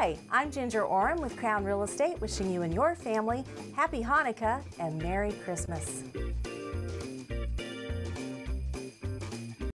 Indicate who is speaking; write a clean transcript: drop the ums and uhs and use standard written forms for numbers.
Speaker 1: Hi, I'm Ginger Orem with Crown Real Estate, wishing you and your family Happy Hanukkah and Merry Christmas.